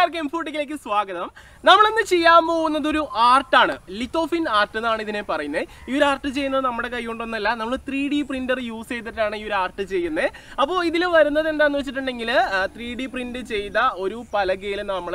എല്ലാവർക്കും എംഫോട്ടിക്കിലേക്ക് സ്വാഗതം. നമ്മളിന്ന് ചെയ്യാൻ പോകുന്നത് ഒരു ആർട്ടാണ്. ലിത്തോഫിൻ ആർട്ട് എന്നാണ് ഇതിനെ പറയുന്നത്. ഈ ഒരു ആർട്ട് ചെയ്യുന്നത് നമ്മുടെ കൈ കൊണ്ടൊന്നല്ല, നമ്മൾ 3D പ്രിന്റർ യൂസ് ചെയ്തിട്ടാണ് ഈ ഒരു ആർട്ട് ചെയ്യുന്നത്. അപ്പോൾ ഇതിൽ വരുന്നത് എന്താണെന്ന് വെച്ചിട്ടുണ്ടെങ്കിൽ 3D പ്രിന്റ് ചെയ്ത ഒരു പലകയിൽ നമ്മൾ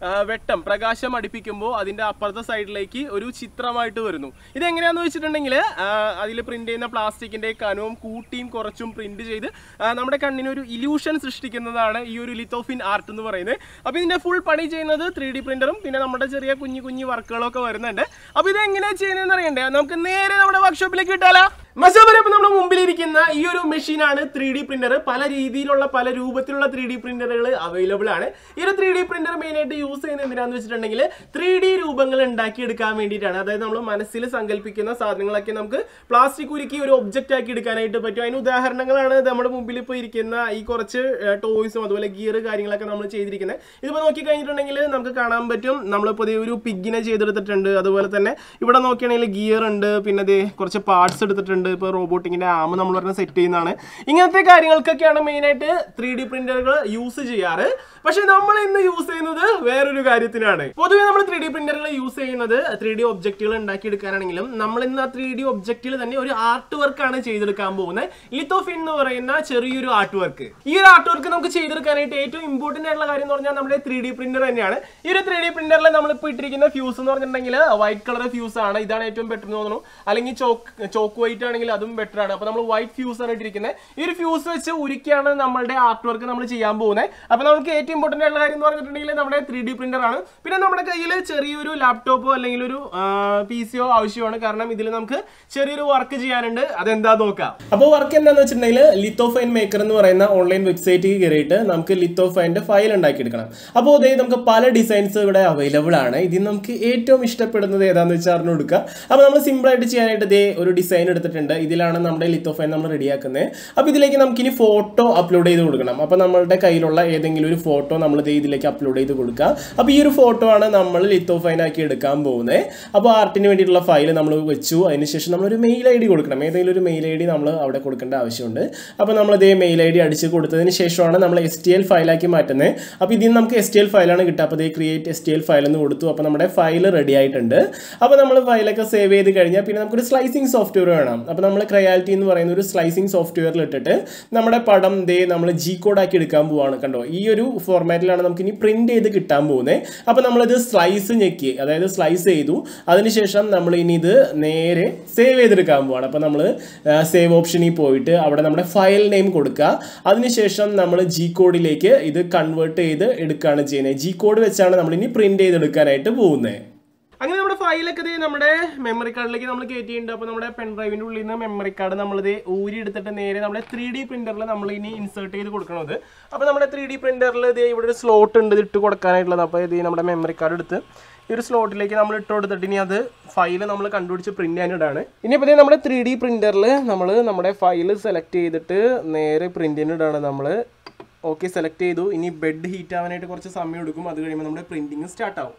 പ്രകാശം അടുപ്പിക്കുമ്പോൾ അതിൻ്റെ അപ്പുറത്തെ സൈഡിലേക്ക് ഒരു ചിത്രമായിട്ട് വരുന്നു. ഇതെങ്ങനെയാണെന്ന് വെച്ചിട്ടുണ്ടെങ്കിൽ അതിൽ പ്രിന്റ് ചെയ്യുന്ന പ്ലാസ്റ്റിക്കിൻ്റെ കനവും കൂട്ടിയും കുറച്ചും പ്രിന്റ് ചെയ്ത് നമ്മുടെ കണ്ണിനൊരു ഇല്യൂഷൻ സൃഷ്ടിക്കുന്നതാണ് ഈ ഒരു ലിത്തോഫിൻ ആർട്ട് എന്ന് പറയുന്നത്. അപ്പോൾ ഇതിൻ്റെ ഫുൾ പണി ചെയ്യുന്നത് 3D പ്രിന്ററും പിന്നെ നമ്മുടെ ചെറിയ കുഞ്ഞു വർക്കുകളൊക്കെ വരുന്നുണ്ട്. അപ്പോൾ ഇത് എങ്ങനെയാണ് ചെയ്യുന്നതെന്ന് അറിയണ്ടേ? നമുക്ക് നേരെ നമ്മുടെ വർക്ക്ഷോപ്പിലേക്ക് കിട്ടാലോ. മസാബരപ്പം നമ്മുടെ മുമ്പിലിരിക്കുന്ന ഈ ഒരു മെഷീനാണ് 3D പ്രിന്റർ. പല രീതിയിലുള്ള പല രൂപത്തിലുള്ള 3D പ്രിന്ററുകൾ അവൈലബിൾ ആണ്. ഈ ഒരു 3D പ്രിന്റർ മെയിനായിട്ട് യൂസ് ചെയ്യുന്നത് എന്തിനാണെന്ന് വെച്ചിട്ടുണ്ടെങ്കിൽ 3D രൂപങ്ങൾ ഉണ്ടാക്കിയെടുക്കാൻ വേണ്ടിയിട്ടാണ്. അതായത് നമ്മൾ മനസ്സിൽ സങ്കല്പിക്കുന്ന സാധനങ്ങളൊക്കെ നമുക്ക് പ്ലാസ്റ്റിക് ഉരുക്കി ഒരു ഒബ്ജക്റ്റ് ആക്കി എടുക്കാനായിട്ട് പറ്റും. അതിന് ഉദാഹരണങ്ങളാണ് നമ്മുടെ മുമ്പിൽ ഇപ്പോൾ ഇരിക്കുന്ന ഈ കുറച്ച് ടോയ്സും അതുപോലെ ഗിയർ കാര്യങ്ങളൊക്കെ നമ്മൾ ചെയ്തിരിക്കുന്നത്. ഇതിപ്പോൾ നോക്കി കഴിഞ്ഞിട്ടുണ്ടെങ്കിൽ നമുക്ക് കാണാൻ പറ്റും നമ്മളിപ്പോൾ ഒരു പിഗിനെ ചെയ്തെടുത്തിട്ടുണ്ട്. അതുപോലെ തന്നെ ഇവിടെ നോക്കുകയാണെങ്കിൽ ഗിയർ ഉണ്ട്, പിന്നെ കുറച്ച് പാർട്സ് എടുത്തിട്ടുണ്ട്. ഇപ്പോൾ റോബോട്ടിക്കിന്റെ ആം നമ്മൾ പറഞ്ഞ സെറ്റ് ചെയ്യുന്നതാണ്. ഇങ്ങനത്തെ കാര്യങ്ങൾക്കൊക്കെയാണ് മെയിനായിട്ട് 3D പ്രിന്ററുകൾ യൂസ് ചെയ്യാറ്. പക്ഷെ നമ്മൾ ഇന്ന് യൂസ് ചെയ്യുന്നത് വേറൊരു കാര്യത്തിനാണ്. പൊതുവെ നമ്മൾ 3D പ്രിന്ററുകൾ യൂസ് ചെയ്യുന്നത് 3D ഒബ്ജക്റ്റുകൾ ഉണ്ടാക്കിയെടുക്കാനാണെങ്കിലും നമ്മൾ ഇന്ന് ആ 3D ഒബ്ജക്റ്റിൽ തന്നെ ഒരു ആർട്ട് വർക്കാണ് ചെയ്തെടുക്കാൻ പോകുന്നത്. ലിത്തോഫിൻ എന്ന് പറയുന്ന ചെറിയൊരു ആർട്ട് വർക്ക്. ഈ ഒരു ആർട്ട് വർക്ക് നമുക്ക് ചെയ്തെടുക്കാനായിട്ട് ഏറ്റവും ഇമ്പോർട്ടന്റ് ആയിട്ടുള്ള കാര്യം എന്ന് പറഞ്ഞാൽ നമ്മുടെ 3D പ്രിന്റർ തന്നെയാണ്. ഈ ഒരു 3D പ്രിന്ററിൽ നമ്മളിപ്പോൾ ഇട്ടിരിക്കുന്ന ഫ്യൂസ് എന്ന് പറഞ്ഞിട്ടുണ്ടെങ്കിൽ വൈറ്റ് കളർ ഫ്യൂസ് ആണ്. ഇതാണ് ഏറ്റവും ബെറ്റർ എന്ന് തോന്നുന്നു. അല്ലെങ്കിൽ ചോക്ക് വൈറ്റ് ആണെങ്കിൽ അതും ബെറ്റർ ആണ്. അപ്പോൾ നമ്മൾ വൈറ്റ് ഫ്യൂസ് ആണ് ഇട്ടിരിക്കുന്നത്. ഈ ഒരു ഫ്യൂസ് വെച്ച് ഉരുക്കിയാണ് നമ്മളുടെ ആർട്ട് വർക്ക് നമ്മൾ ചെയ്യാൻ പോകുന്നത്. അപ്പോൾ നമുക്ക് ഏറ്റവും ഇമ്പോർട്ടന്റ് ആയിട്ടുള്ള കാര്യം എന്ന് പറഞ്ഞിട്ടുണ്ടെങ്കിൽ നമ്മുടെ 3D പ്രിന്റർ ആണ്. പിന്നെ നമ്മുടെ കയ്യിൽ ചെറിയൊരു ലാപ്ടോപ്പോ അല്ലെങ്കിൽ ഒരു PCയോ ആവശ്യമാണ്. കാരണം ഇതിൽ നമുക്ക് ചെറിയൊരു വർക്ക് ചെയ്യാനുണ്ട്. അതെന്താ നോക്കാം. അപ്പോൾ വർക്ക് എന്താണെന്ന് വെച്ചിട്ടുണ്ടെങ്കിൽ ലിത്തോഫൈൻ മേക്കർ എന്ന് പറയുന്ന ഓൺലൈൻ വെബ്സൈറ്റിൽ കയറിയിട്ട് നമുക്ക് ലിത്തോഫൈൻ്റെ ഫയൽ ഉണ്ടാക്കിയെടുക്കണം. അപ്പോൾ അതായത് നമുക്ക് പല ഡിസൈൻസ് ഇവിടെ അവൈലബിൾ ആണ്. ഇതിൽ നമുക്ക് ഏറ്റവും ഇഷ്ടപ്പെടുന്നത് ഏതാണെന്ന് വെച്ചാൽ അറിഞ്ഞു കൊടുക്കുക. അപ്പോൾ നമ്മൾ സിമ്പിളായിട്ട് ചെയ്യാനായിട്ട് ഒരു ഡിസൈൻ എടുത്തിട്ടുണ്ട്. ഇതിലാണ് നമ്മുടെ ലിത്തോഫൈൻ നമ്മൾ റെഡിയാക്കുന്നത്. അപ്പോൾ ഇതിലേക്ക് നമുക്കിനി ഫോട്ടോ അപ്ലോഡ് ചെയ്ത് കൊടുക്കണം. അപ്പോൾ നമ്മളുടെ കയ്യിലുള്ള ഏതെങ്കിലും ഒരു ഫോട്ടോ നമ്മൾ ഇതിലേക്ക് അപ്ലോഡ് ചെയ്ത് കൊടുക്കുക. അപ്പോൾ ഈ ഒരു ഫോട്ടോ ആണ് നമ്മൾ ലിത്തോഫൈൻ ആക്കി എടുക്കാൻ പോകുന്നത്. അപ്പോൾ ആർട്ടിന് വേണ്ടിയിട്ടുള്ള ഫയൽ നമ്മൾ വെച്ചു. അതിനുശേഷം നമ്മളൊരു മെയിൽ ID കൊടുക്കണം. ഏതെങ്കിലും ഒരു മെയിൽ ID നമ്മൾ അവിടെ കൊടുക്കേണ്ട ആവശ്യമുണ്ട്. അപ്പോൾ നമ്മൾ മെയിൽ ID അടിച്ച് കൊടുത്തതിന് ശേഷമാണ് നമ്മൾ STL ഫയലാക്കി മാറ്റുന്നത്. അപ്പോൾ ഇതിൽ നമുക്ക് STL ഫയലാണ് കിട്ടുക. അപ്പോൾ ക്രിയേറ്റ് STL ഫയൽ എന്ന് കൊടുത്തു. അപ്പോൾ നമ്മുടെ ഫയൽ റെഡി ആയിട്ടുണ്ട്. അപ്പോൾ നമ്മൾ ഫയലൊക്കെ സേവ് ചെയ്ത് കഴിഞ്ഞാൽ പിന്നെ നമുക്കൊരു സ്ലൈസിങ് സോഫ്റ്റ്വെയർ വേണം. അപ്പോൾ നമ്മൾ ക്രയാലിറ്റി എന്ന് പറയുന്ന ഒരു സ്ലൈസിങ് സോഫ്റ്റ്വെയറിൽ ഇട്ടിട്ട് നമ്മുടെ പടം നമ്മൾ G-കോഡ് ആക്കി എടുക്കാൻ പോവാണ്. കണ്ടോ, ഈ ഒരു ഫോർമാറ്റിലാണ് നമുക്ക് ഇനി പ്രിന്റ് ചെയ്ത് കിട്ടാൻ പോകുന്നത്. അപ്പോൾ നമ്മളിത് സ്ലൈസ് ഞെക്കി, അതായത് സ്ലൈസ് ചെയ്തു. അതിനുശേഷം നമ്മൾ ഇനി ഇത് നേരെ സേവ് ചെയ്തെടുക്കാൻ പോവാണ്. അപ്പോൾ നമ്മൾ സേവ് ഓപ്ഷനിൽ പോയിട്ട് അവിടെ നമ്മുടെ ഫയൽ നെയിം കൊടുക്കുക. അതിനുശേഷം നമ്മൾ G-കോഡിലേക്ക് ഇത് കൺവേർട്ട് ചെയ്ത് എടുക്കുകയാണ് ചെയ്യുന്നത്. G-കോഡ് വെച്ചാണ് നമ്മൾ ഇനി പ്രിന്റ് ചെയ്തെടുക്കാനായിട്ട് പോകുന്നത്. അങ്ങനെ നമ്മുടെ ഫയലൊക്കെ നമ്മുടെ മെമ്മറി കാർഡിലേക്ക് നമ്മൾ കയറ്റിയിട്ടുണ്ട്. അപ്പോൾ നമ്മുടെ പെൻ ഡ്രൈവിൻ്റെ ഉള്ളിൽ നിന്ന് മെമ്മറി കാർഡ് നമ്മളിത് ഊരി എടുത്തിട്ട് നേരെ നമ്മുടെ 3D പ്രിന്ററിൽ നമ്മൾ ഇനി ഇൻസേർട്ട് ചെയ്ത് കൊടുക്കണത്. അപ്പോൾ നമ്മുടെ 3D പ്രിന്ററിൽ ഇവിടെ ഒരു സ്ലോട്ട് ഉണ്ട് ഇട്ട് കൊടുക്കാനായിട്ടുള്ളത്. അപ്പോൾ നമ്മുടെ മെമ്മറി കാർഡ് എടുത്ത് ഈ ഒരു സ്ലോട്ടിലേക്ക് നമ്മൾ ഇട്ട് കൊടുത്തിട്ട് ഇനി അത് ഫയൽ നമ്മൾ കണ്ടുപിടിച്ച് പ്രിന്റ് ചെയ്യാനിടാണ്. ഇനിയിപ്പോൾ നമ്മുടെ 3D പ്രിന്ററിൽ നമ്മൾ നമ്മുടെ ഫയൽ സെലക്ട് ചെയ്തിട്ട് നേരെ പ്രിന്റ് ചെയ്യാനിടാണ്. നമ്മൾ ഓക്കെ സെലക്ട് ചെയ്തു. ഇനി ബെഡ് ഹീറ്റ് ആവാനായിട്ട് കുറച്ച് സമയം എടുക്കും. അത് കഴിയുമ്പോൾ നമ്മുടെ പ്രിന്റിങ് സ്റ്റാർട്ട് ആവും.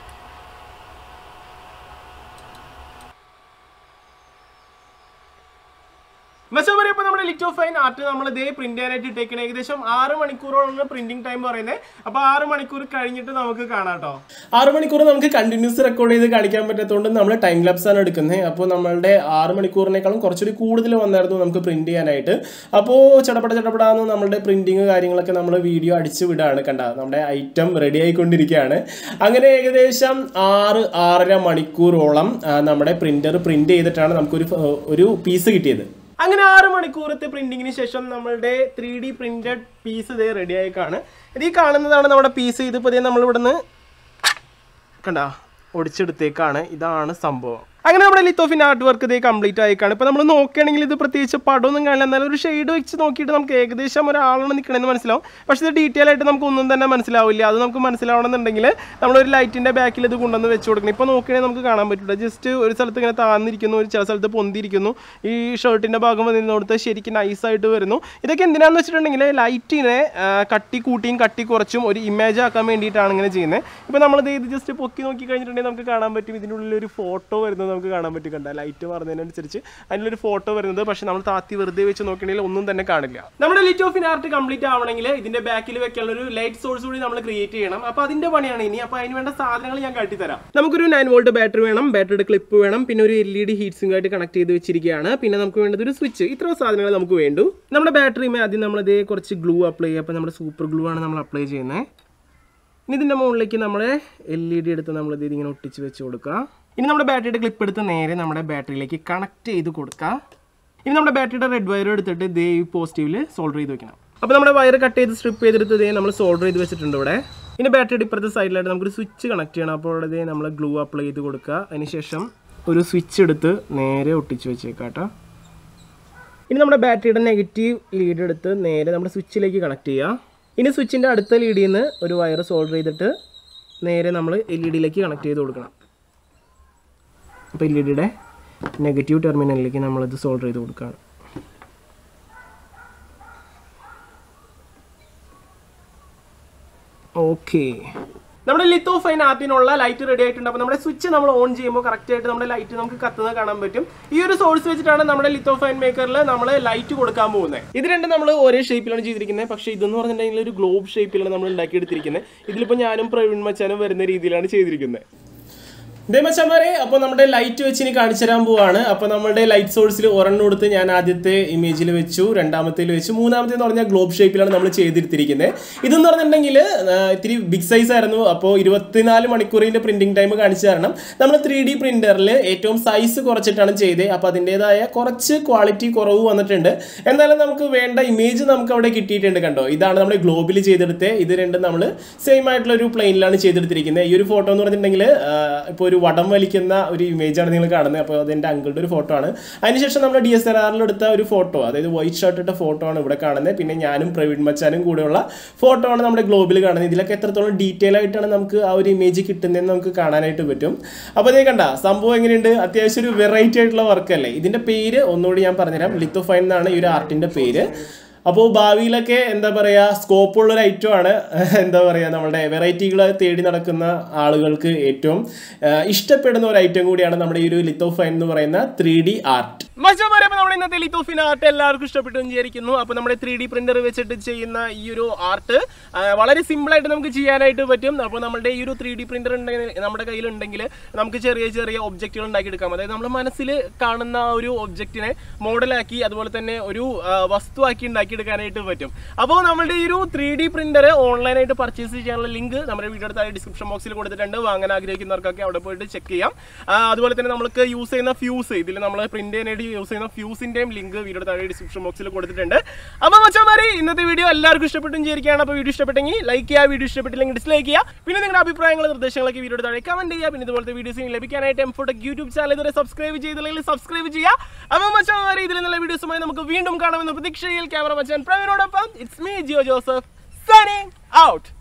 ഇപ്പോൾ നമ്മുടെ ലിത്തോഫൈൻ ആർട്ട് നമ്മൾ പ്രിന്റ് ചെയ്യാനായിട്ട് ഇട്ടേക്കണം. ഏകദേശം 6 മണിക്കൂറോളം പ്രിന്റിംഗ് ടൈം പറയുന്നത്. അപ്പോൾ 6 മണിക്കൂർ കഴിഞ്ഞിട്ട് നമുക്ക് കാണാം കേട്ടോ. 6 മണിക്കൂർ നമുക്ക് കണ്ടിന്യൂസ് റെക്കോർഡ് ചെയ്ത് കാണിക്കാൻ പറ്റാത്തതുകൊണ്ട് നമ്മൾ ടൈം ലാപ്സ് ആണ് എടുക്കുന്നത്. അപ്പോൾ നമ്മളുടെ 6 മണിക്കൂറിനേക്കാളും കുറച്ചൊരു കൂടുതൽ വന്നായിരുന്നു നമുക്ക് പ്രിന്റ് ചെയ്യാനായിട്ട്. അപ്പോൾ ചടപടാന്ന് നമ്മളുടെ പ്രിന്റിങ് കാര്യങ്ങളൊക്കെ നമ്മൾ വീഡിയോ അടിച്ച് വിടാണ്. കണ്ട, നമ്മുടെ ഐറ്റം റെഡി ആയിക്കൊണ്ടിരിക്കുകയാണ്. അങ്ങനെ ഏകദേശം 6-6.5 മണിക്കൂറോളം നമ്മുടെ പ്രിന്റർ പ്രിന്റ് ചെയ്തിട്ടാണ് നമുക്കൊരു പീസ് കിട്ടിയത്. അങ്ങനെ 6 മണിക്കൂറത്തെ പ്രിന്റിങ്ങിന് ശേഷം നമ്മളുടെ 3D പ്രിന്റഡ് പീസ് റെഡി ആയിക്കാണ്. ഇത് ഈ കാണുന്നതാണ് നമ്മുടെ പീസ്. ഇതിപ്പോൾ നമ്മൾ ഇവിടുന്ന് കണ്ട ഒടിച്ചെടുത്തേക്കാണ്. ഇതാണ് സംഭവം. അങ്ങനെ നമ്മുടെ ലിത്തോഫിൻ ആർട്ട് വർക്ക് കംപ്ലീറ്റ് ആയിക്കാണ്. ഇപ്പോൾ നമ്മൾ നോക്കുകയാണെങ്കിൽ ഇത് പ്രത്യേകിച്ച് പടമൊന്നും കാണില്ല. എന്നാലും ഒരു ഷെയ്ഡ് വെച്ച് നോക്കിയിട്ട് നമുക്ക് ഏകദേശം ഒരാളാണ് നിൽക്കണമെന്ന് മനസ്സിലാവും. പക്ഷേ ഇത് ഡീറ്റെയിൽ ആയിട്ട് നമുക്ക് ഒന്നും തന്നെ മനസ്സിലാവില്ല. അത് നമുക്ക് മനസ്സിലാവണമെന്നുണ്ടെങ്കിൽ നമ്മളൊരു ലൈറ്റിൻ്റെ ബാക്കിൽ ഇത് കൊണ്ടുവന്ന് വെച്ച് കൊടുക്കണം. ഇപ്പോൾ നോക്കുകയാണെങ്കിൽ നമുക്ക് കാണാൻ പറ്റില്ല. ജസ്റ്റ് ഒരു സ്ഥലത്ത് ഇങ്ങനെ താന്നിരിക്കുന്നു, ചില സ്ഥലത്ത് പൊന്തിരിക്കുന്നു. ഈ ഷർട്ടിൻ്റെ ഭാഗം വന്നിരുന്നോടത്ത് ശരിക്കും നൈസായിട്ട് വരുന്നു. ഇതൊക്കെ എന്തിനാണെന്ന് വെച്ചിട്ടുണ്ടെങ്കിൽ ലൈറ്റിനെ കട്ടി കൂട്ടിയും കട്ടി കുറച്ചും ഒരു ഇമേജ് ആക്കാൻ വേണ്ടിയിട്ടാണ് ഇങ്ങനെ ചെയ്യുന്നത്. ഇപ്പോൾ നമ്മളിത് ജസ്റ്റ് പൊക്കി നോക്കി കഴിഞ്ഞിട്ടുണ്ടെങ്കിൽ നമുക്ക് കാണാൻ പറ്റും ഇതിനുള്ളിൽ ഒരു ഫോട്ടോ വരുന്നത് നമുക്ക് കാണാൻ പറ്റും. കണ്ട ലൈറ്റ് മാറുന്നതിനനുസരിച്ച് അതിലൊരു ഫോട്ടോ വരുന്നത്. പക്ഷെ നമ്മൾ താത്തി വെറുതെ വെച്ച് നോക്കണമെങ്കിൽ ഒന്നും തന്നെ കാണില്ല. നമ്മുടെ ലിറ്റോഫിൻ ആർട്ട് കംപ്ലീറ്റ് ആവണമെങ്കിൽ ഇതിന്റെ ബാക്കിൽ വെക്കാനുള്ള ഒരു ലൈറ്റ് സോഴ്സ് കൂടി നമ്മൾ ക്രിയേറ്റ് ചെയ്യണം. അപ്പോൾ അതിന്റെ പണിയാണ് ഇനി. അപ്പോൾ അതിന് വേണ്ട സാധനങ്ങൾ ഞാൻ കാട്ടിത്തരാം. നമുക്കൊരു 9 വോൾട്ട് ബാറ്ററി വേണം, ബാറ്ററിയുടെ ക്ലിപ്പ് വേണം, പിന്നെ ഒരു LED ഹീറ്റ് സിങ്ക് ആയിട്ട് കണക്ട് ചെയ്ത് വെച്ചിരിക്കുകയാണ്. പിന്നെ നമുക്ക് വേണ്ടത് ഒരു സ്വിച്ച്. ഇത്ര സാധനങ്ങൾ നമുക്ക് വേണ്ടു. നമ്മുടെ ബാറ്ററിയുമേ ആദ്യം നമ്മളിതേ കുറച്ച് ഗ്ലൂ അപ്ലൈ ചെയ്യുക. അപ്പോൾ നമ്മുടെ സൂപ്പർ ഗ്ലൂ ആണ് നമ്മൾ അപ്ലൈ ചെയ്യുന്നത്. ഇനി ഇതിൻ്റെ മുകളിലേക്ക് നമ്മുടെ LED എടുത്ത് നമ്മളിത് ഇങ്ങനെ ഒട്ടിച്ച് വെച്ച് കൊടുക്കുക. ഇനി നമ്മുടെ ബാറ്ററിയുടെ ക്ലിപ്പ് എടുത്ത് നേരെ നമ്മുടെ ബാറ്ററിയിലേക്ക് കണക്ട് ചെയ്ത് കൊടുക്കുക. ഇനി നമ്മുടെ ബാറ്ററിയുടെ റെഡ് വയർ എടുത്തിട്ട് ഇതേ പോസിറ്റീവിൽ സോൾഡർ ചെയ്ത് വെക്കണം. അപ്പോൾ നമ്മുടെ വയർ കട്ട് ചെയ്ത് സ്ട്രിപ്പ് ചെയ്തെടുത്ത് ഇതേ നമ്മൾ സോൾഡർ ചെയ്ത് വെച്ചിട്ടുണ്ട് ഇവിടെ. ഇനി ബാറ്ററിയുടെ ഇപ്പുറത്തെ സൈഡിലായിട്ട് നമുക്കൊരു സ്വിച്ച് കണക്ട് ചെയ്യണം. അപ്പോൾ ഇതേ നമ്മൾ ഗ്ലൂ അപ്ലൈ ചെയ്ത് കൊടുക്കുക. അതിനുശേഷം ഒരു സ്വിച്ച് എടുത്ത് നേരെ ഒട്ടിച്ച് വെച്ചേക്കാം കേട്ടോ. ഇനി നമ്മുടെ ബാറ്ററിയുടെ നെഗറ്റീവ് ലീഡ് എടുത്ത് നേരെ നമ്മുടെ സ്വിച്ചിലേക്ക് കണക്ട് ചെയ്യുക. ഇനി സ്വിച്ചിൻ്റെ അടുത്ത ലീഡിൽ നിന്ന് ഒരു വയർ സോൾഡർ ചെയ്തിട്ട് നേരെ നമ്മൾ LED കണക്ട് ചെയ്ത് കൊടുക്കണം. അപ്പോൾ LED നെഗറ്റീവ് ടെർമിനലിലേക്ക് നമ്മളിത് സോൾഡർ ചെയ്ത് കൊടുക്കുകയാണ്. ഓക്കെ, നമ്മുടെ ലിത്തോഫൈൻ ആർട്ടിനുള്ള ലൈറ്റ് റെഡി ആയിട്ടുണ്ട്. അപ്പോൾ നമ്മുടെ സ്വിച്ച് നമ്മൾ ഓൺ ചെയ്യുമ്പോൾ കറക്റ്റായിട്ട് നമ്മുടെ ലൈറ്റ് നമുക്ക് കത്തുന്നത് കാണാൻ പറ്റും. ഈ ഒരു സോഴ്സ് വെച്ചിട്ടാണ് നമ്മുടെ ലിത്തോഫൈൻ മേക്കറിൽ നമ്മൾ ലൈറ്റ് കൊടുക്കാൻ പോകുന്നത്. ഇത് രണ്ടും നമ്മൾ ഒരേ ഷേപ്പിലാണ് ചെയ്തിരിക്കുന്നത്. പക്ഷേ ഇതെന്ന് പറഞ്ഞിട്ടുണ്ടെങ്കിൽ ഒരു ഗ്ലോബ് ഷേപ്പിലാണ് നമ്മൾ ഉണ്ടാക്കിയെടുത്തിരിക്കുന്നത്. ഇതിലിപ്പോൾ ഞാനും പ്രവീൺ മച്ചാനും വരുന്ന രീതിയിലാണ് ചെയ്തിരിക്കുന്നത്. ഇതേ മച്ചാന്മാരെ, അപ്പോൾ നമ്മുടെ ലൈറ്റ് വെച്ച് ഇനി കാണിച്ചു തരാൻ പോവാണ്. അപ്പോൾ നമ്മുടെ ലൈറ്റ് സോഴ്സിൽ ഒരെണ്ണം കൊടുത്ത് ഞാൻ ആദ്യത്തെ ഇമേജിൽ വെച്ചു, രണ്ടാമത്തേൽ വെച്ചു, മൂന്നാമത്തേന്ന് പറഞ്ഞാൽ ഗ്ലോബ് ഷേപ്പിലാണ് നമ്മൾ ചെയ്തിരിക്കുന്നത്. ഇതെന്ന് പറഞ്ഞിട്ടുണ്ടെങ്കിൽ ഇത്തിരി ബിഗ് സൈസ് ആയിരുന്നു. അപ്പോൾ 24 മണിക്കൂറിൻ്റെ പ്രിൻറ്റിംഗ് ടൈം കാണിച്ചു തരണം. നമ്മൾ 3D പ്രിൻറ്ററിൽ ഏറ്റവും സൈസ് കുറച്ചിട്ടാണ് ചെയ്തത്. അപ്പോൾ അതിൻ്റേതായ കുറച്ച് ക്വാളിറ്റി കുറവ് വന്നിട്ടുണ്ട്. എന്നാലും നമുക്ക് വേണ്ട ഇമേജ് നമുക്ക് അവിടെ കിട്ടിയിട്ടുണ്ട്. കണ്ടോ, ഇതാണ് നമ്മുടെ ഗ്ലോബിൽ ചെയ്തെടുത്തത്. ഇത് രണ്ടും നമ്മൾ സെയിം ആയിട്ടുള്ള ഒരു പ്ലെയിനിലാണ് ചെയ്തെടുത്തിരിക്കുന്നത്. ഈ ഒരു ഫോട്ടോ എന്ന് പറഞ്ഞിട്ടുണ്ടെങ്കിൽ ഇപ്പോൾ ഒരു വടം വലിക്കുന്ന ഒരു ഇമേജാണ് നിങ്ങൾ കാണുന്നത്. അപ്പോൾ അതെൻ്റെ അങ്കിളുടെ ഒരു ഫോട്ടോ ആണ്. അതിനുശേഷം നമ്മൾ DSLR എടുത്ത ഒരു ഫോട്ടോ, അതായത് വൈറ്റ് ഷർട്ട് ഇട്ട ഫോട്ടോ ആണ് ഇവിടെ കാണുന്നത്. പിന്നെ ഞാനും പ്രവീൺ മച്ചാനും കൂടെയുള്ള ഫോട്ടോ ആണ് നമ്മുടെ ഗ്ലോബിൽ കാണുന്നത്. ഇതിലൊക്കെ എത്രത്തോളം ഡീറ്റെയിൽ ആയിട്ടാണ് നമുക്ക് ആ ഒരു ഇമേജ് കിട്ടുന്നതെന്ന് നമുക്ക് കാണാനായിട്ട് പറ്റും. അപ്പോൾ അതേ കണ്ട സംഭവം എങ്ങനെയുണ്ട്? അത്യാവശ്യം ഒരു വെറൈറ്റി ആയിട്ടുള്ള വർക്കല്ലേ. ഇതിൻ്റെ പേര് ഒന്നുകൂടി ഞാൻ പറഞ്ഞുതരാം. ലിത്തോഫൈൻ എന്നാണ് ഈ ഒരു ആർട്ടിൻ്റെ പേര്. അപ്പോൾ ഭാവിയിലൊക്കെ എന്താ പറയുക, സ്കോപ്പുള്ളൊരു ഐറ്റമാണ്. എന്താ പറയുക, നമ്മുടെ വെറൈറ്റികൾ തേടി നടക്കുന്ന ആളുകൾക്ക് ഏറ്റവും ഇഷ്ടപ്പെടുന്ന ഒരു ഐറ്റം കൂടിയാണ് നമ്മുടെ ഈ ഒരു ലിത്തോഫൈൻ എന്ന് പറയുന്ന 3D ആർട്ട്. നമ്മുടെ ഇന്നത്തെ ലിത്തോഫിൻ ആർട്ട് എല്ലാവർക്കും ഇഷ്ടപ്പെട്ടു വിചാരിക്കുന്നു. അപ്പോൾ നമ്മുടെ 3D പ്രിന്റർ വെച്ചിട്ട് ചെയ്യുന്ന ഈ ഒരു ആർട്ട് വളരെ സിമ്പിളായിട്ട് നമുക്ക് ചെയ്യാനായിട്ട് പറ്റും. അപ്പോൾ നമ്മുടെ ഈ ഒരു 3D പ്രിന്റർ ഉണ്ടെങ്കിൽ നമ്മുടെ കയ്യിലുണ്ടെങ്കിൽ നമുക്ക് ചെറിയ ചെറിയ ഒബ്ജക്റ്റുകൾ ഉണ്ടാക്കിയെടുക്കാം. അതായത് നമ്മൾ മനസ്സിൽ കാണുന്ന ഒരു ഒബ്ജക്റ്റിനെ മോഡലാക്കി അതുപോലെ തന്നെ ഒരു വസ്തുവാക്കി ഉണ്ടാക്കിയെടുക്കാനായിട്ട് പറ്റും. അപ്പോൾ നമ്മുടെ ഈ ഒരു 3D പ്രിന്റർ ഓൺലൈനായിട്ട് പർച്ചേസ് ചെയ്യാനുള്ള ലിങ്ക് നമ്മുടെ വീഡിയോയുടെ താഴെ ഡിസ്ക്രിപ്ഷൻ ബോക്സിൽ കൊടുത്തിട്ടുണ്ട്. വാങ്ങാൻ ആഗ്രഹിക്കുന്നവർക്കൊക്കെ അവിടെ പോയിട്ട് ചെക്ക് ചെയ്യാം. അതുപോലെ തന്നെ നമുക്ക് യൂസ് ചെയ്യുന്ന ഫ്യൂസ്, ഇതിൽ നമ്മൾ പ്രിന്റ് ചെയ്യാനായിട്ട് യൂസ് ചെയ്യുന്ന ഫ്യൂസിന്റെയും ലിങ്ക് വീഡിയോയുടെ താഴെ ഡിസ്ക്രിപ്ഷൻ ബോക്സിൽ കൊടുത്തിട്ടുണ്ട്. അപ്പോൾ മച്ചാന്മാരെ, ഇന്നത്തെ വീഡിയോ എല്ലാവർക്കും ഇഷ്ടപ്പെട്ടു വിചാരിക്കുകയാണ്. അപ്പോൾ വീഡിയോ ഇഷ്ടപ്പെട്ടെങ്കിൽ ലൈക്ക് ചെയ്യുക, വീഡിയോ ഇഷ്ടപ്പെട്ടില്ലെങ്കിൽ ഡിസ്ലൈക്ക് ചെയ്യുക. പിന്നെ നിങ്ങളുടെ അഭിപ്രായങ്ങളും നിർദ്ദേശങ്ങളൊക്കെ വീഡിയോയുടെ താഴെ കമന്റ് ചെയ്യുക. പിന്നെ ഇതുപോലത്തെ വീഡിയോസ് ലഭിക്കാനായിട്ട് എംഫോടെക് യൂട്യൂബ് ചാനൽ ഇതുവരെ സബ്സ്ക്രൈബ് ചെയ്തില്ലെങ്കിൽ സബ്സ്ക്രൈബ് ചെയ്യുക. അപ്പോൾ മച്ചാന്മാരെ, ഇതിൽ നല്ല വീഡിയോസുമായി നമുക്ക് വീണ്ടും കാണാമെന്ന പ്രതീക്ഷയിൽ ക്യാമറ മച്ചാൻ പ്രവീണോടൊപ്പം it's me Jio Joseph signing out.